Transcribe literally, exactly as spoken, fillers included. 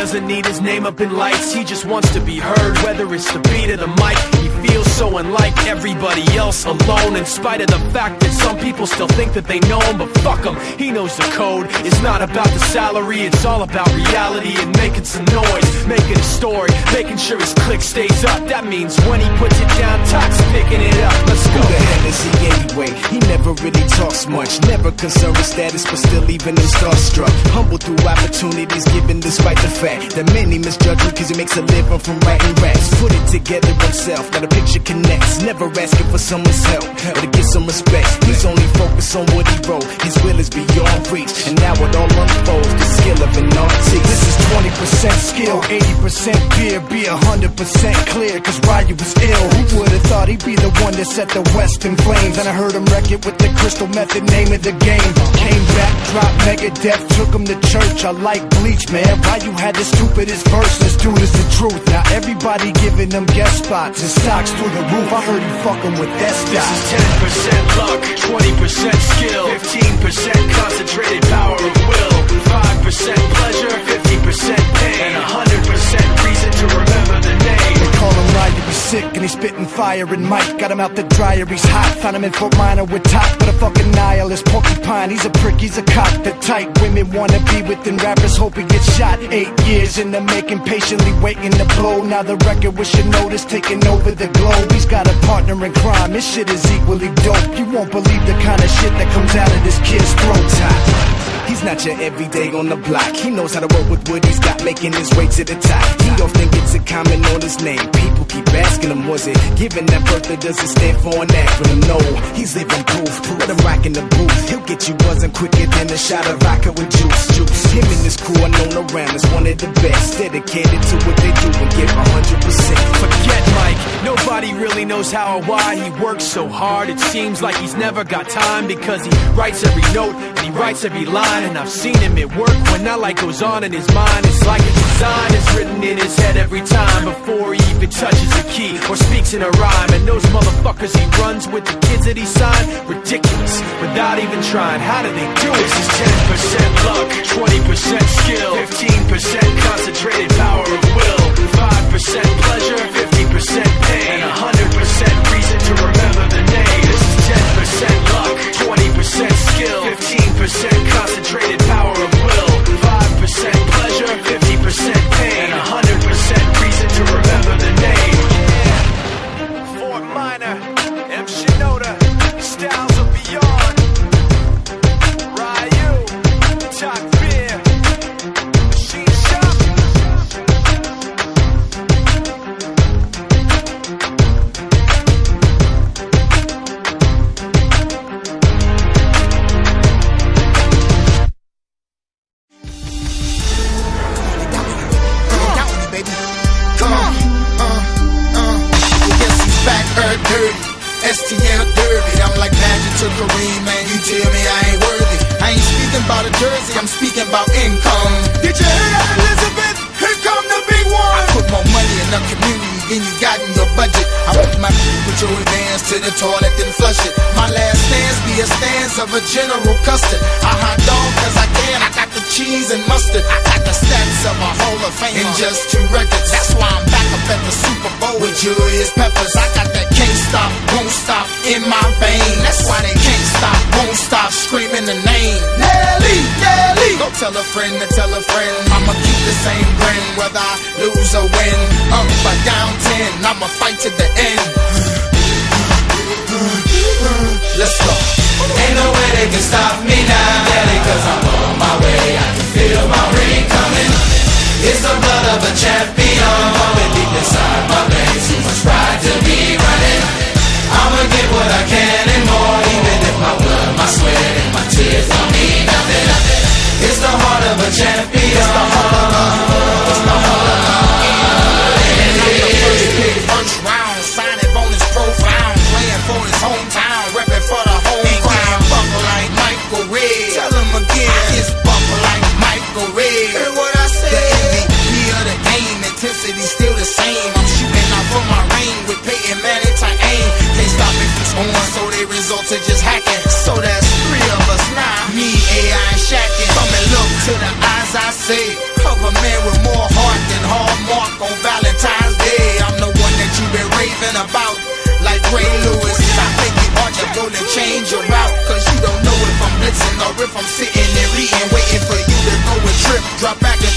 doesn't need his name up in lights. He just wants to be heard, whether it's the beat of the mic. He feels so unlike everybody else, alone, in spite of the fact that some people still think that they know him. But fuck him, he knows the code. It's not about the salary, it's all about reality and making some noise, making a story, making sure his click stays up. That means when he puts it down, Tox picking it up. Let's go. Who the hell is he anyway? He never really talks much, never concerned with status, but still leaving him starstruck. Humble through opportunities given despite the fact that many misjudge him cause he makes a living from writing raps. Put it together himself, now the picture connects, never asking for someone's help or to get some respect. He's only focused on what he wrote, his will is beyond reach, and now it all unfolds, the skill of an artist. This is twenty percent skill, eighty percent fear, be one hundred percent clear, cause Ryu was ill. Who would've thought he'd be the one that set the West in flames? And I heard him wreck it with the crystal method, name of the game. Came back, dropped Megadeth, took him to church. I like Bleach, man, Ryu had the stupidest verse. This dude is the truth. Now everybody giving them guest spots and stocks through the roof. I heard he fucking with that stock. This is ten percent luck, twenty percent skill, fifteen percent concentrated power of will, five percent pleasure, fifty percent pain, and one hundred percent reason to remember the name. They call him Ryu, he's sick and he's spitting fire. And Mike got him out the dryer, he's hot. Found him in Fort Minor with top, but a fucking nihilist porcupine. He's a prick, he's a cock. The type women wanna be within rappers, hope he gets shot. Eight years in the making, patiently waiting to blow. Now the record with your notice taking over the globe. He's got a partner in crime, his shit is equally dope. You won't believe the kind of shit that comes out of this kid's throat. He's not your everyday on the block. He knows how to work with what he's got, making his way to the top. He often gets a comment on his name. People keep asking him, was it given that birth that doesn't stand for an acronym? No, he's living proof. Let him rock in the booth. He'll get you buzzing quicker than a shot of vodka with juice. Juice. Him and his crew are known around as one of the best, dedicated to what they do and give one hundred percent. Forget Mike, nobody really knows how or why he works so hard. It seems like he's never got time, because he writes every note and he writes every line. And I've seen him at work when that light goes on in his mind. It's like a design is written in his head every time before he even touches a key or speaks in a rhyme. And those motherfuckers he runs with, the kids that he signed, ridiculous, without even trying. How do they do it? This is ten percent luck, twenty percent skill, fifteen percent concentrated power of will, five percent pleasure, fifty percent pain, and one hundred percent reason to remember the name. This is ten percent luck, twenty percent skill, fifteen percent concentrated power of will, five percent pleasure, fifty percent pain, and one hundred percent reason to remember the name. Yeah. Fort Minor, M. Shinoda, styles of beyond. Ryu, Talk Beer, Machine Shop. S T L Derby, I'm like Magic to Kareem, man, you tell me I ain't worthy. I ain't speaking about a jersey, I'm speaking about income. Did you hear that, Elizabeth? Here come the big one. I put more money in the community than you got in your budget. I want my put your advance to the toilet then flush it. My last stance be a stance of a General Custard. I hot dog cause I can, I got the cheese and mustard. I got the stats of a Hall of Fame in just two records. That's why I'm back up at the Super Bowl with Julius Peppers. I got that can't stop, won't stop in my vein. That's why they can't stop, won't stop screaming the name Nelly, Nelly. Go tell a friend to tell a friend, I'ma keep the same grin whether I lose or win. Up or down ten, I'ma fight to the end. Let's go. Ain't no way they can stop me now, Daddy, cause I'm on my way. I can feel my ring coming. It's the blood of a champion pumping deep inside my veins. Too much pride to be running. I'ma get what I can and more, even if my blood, my sweat, and my tears don't mean nothing. It's the heart of a champion. It's the heart of a, it's the heart of a. And I'm the first pick, first round, signing bonus profound, playing for his hometown, repping for the home crowd. Buckle like Michael Red. Tell him again, it's buckle like Michael Red. Hear what I said? The M V P of the game, intensity still the same. I'm shooting out from my ring with Peyton Manning to aim. Can't stop me from scoring, so they result to just hacking. So that's three of us now. Me, A I, and Shaq. Come and look to the eyes I see. say of a man with more heart than Hallmark on Valentine's Day. I'm the one that you've been raving about, like Ray Lewis. I make it hard to go and change your route, cause you don't know if I'm blitzing or if I'm sitting and reading, waiting for you to go and trip. Drop back and